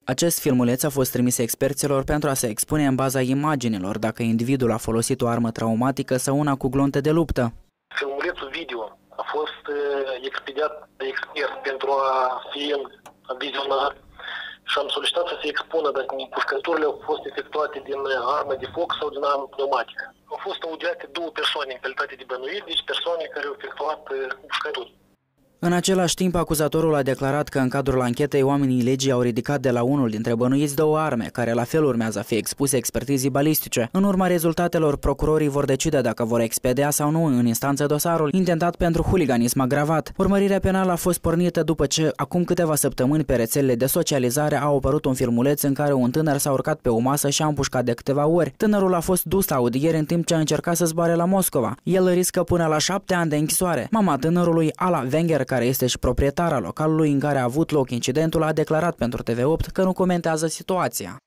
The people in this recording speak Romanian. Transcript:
Acest filmuleț a fost trimis experților pentru a se expune în baza imaginilor dacă individul a folosit o armă traumatică sau una cu glonte de luptă. Filmulețul video a fost expediat de expert pentru a fi vizionat și am solicitat să se expună dacă împușcăturile au fost efectuate din armă de foc sau din armă pneumatică. Au fost audiate două persoane în calitate de bănuiți, deci persoane care au efectuat împușcături. În același timp, acuzatorul a declarat că în cadrul anchetei oamenii legii au ridicat de la unul dintre bănuiți două arme, care la fel urmează a fi expuse expertizii balistice. În urma rezultatelor, procurorii vor decide dacă vor expedia sau nu în instanță dosarul intentat pentru huliganism agravat. Urmărirea penală a fost pornită după ce, acum câteva săptămâni, pe rețelele de socializare a apărut un filmuleț în care un tânăr s-a urcat pe o masă și a împușcat de câteva ori. Tânărul a fost dus la audiere în timp ce a încercat să zboare la Moscova. El riscă până la 7 ani de închisoare. Mama tânărului, Ala Wenger, care este și proprietara localului în care a avut loc incidentul, a declarat pentru TV8 că nu comentează situația.